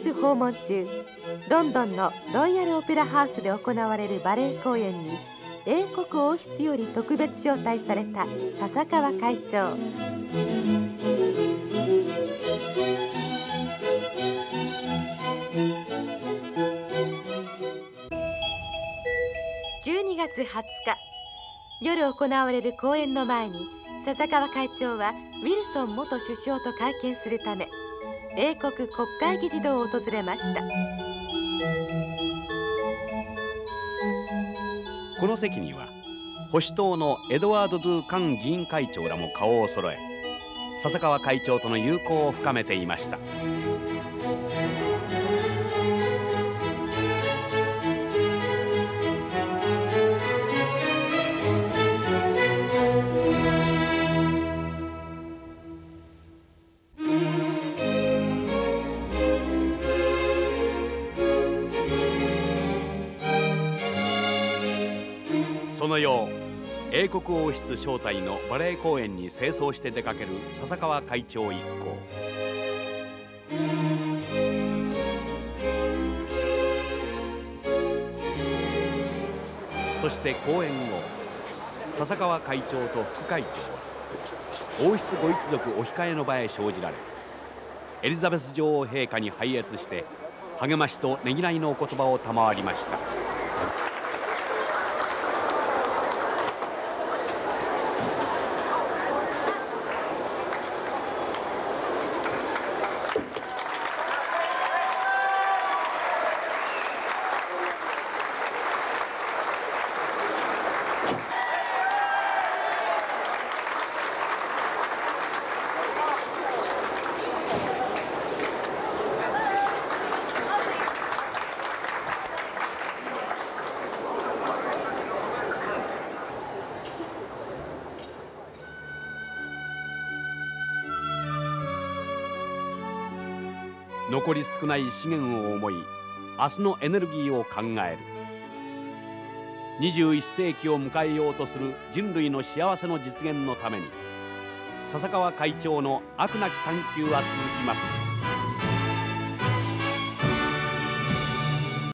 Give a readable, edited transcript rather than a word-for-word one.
ス訪問中、ロンドンのロイヤルオペラハウスで行われるバレエ公演に英国王室より特別招待された笹川会長。12月20日、夜行われる公演の前に笹川会長はウィルソン元首相と会見するため英国国会議事堂を訪れました。 この席には保守党のエドワード・ドゥ・カン議員会長らも顔を揃え、笹川会長との友好を深めていました。その夜、英国王室招待のバレエ公演に正装して出かける笹川会長一行。そして公演後、笹川会長と副会長は王室ご一族お控えの場へ生じられ、エリザベス女王陛下に拝謁して励ましとねぎらいのお言葉を賜りました。残り少ない資源を思い、明日のエネルギーを考える。21世紀を迎えようとする人類の幸せの実現のために、笹川会長の飽くなき探求は続きます。